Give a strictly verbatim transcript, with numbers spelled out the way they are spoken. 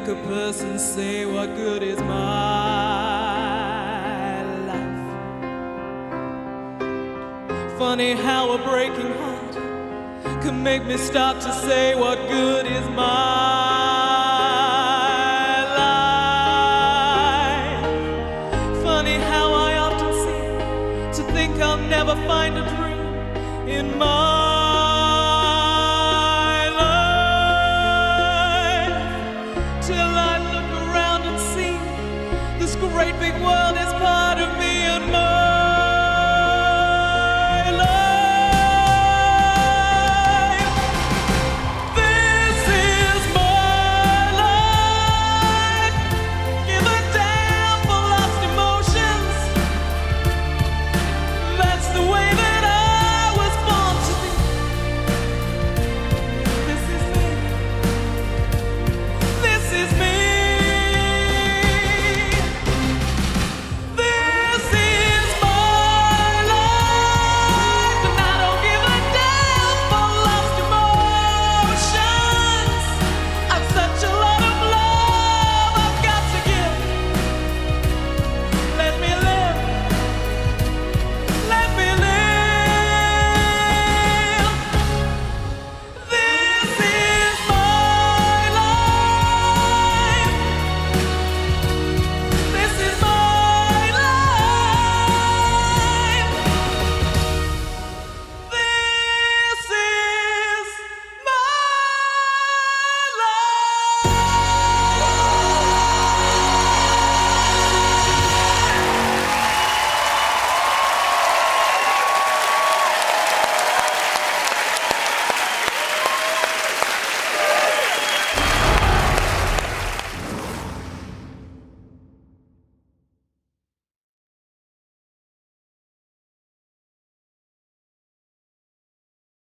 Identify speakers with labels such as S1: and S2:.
S1: make a person say what good is my life. Funny how a breaking heart can make me stop to say what good is my life. Funny how I often seem to think I'll never find a dream in my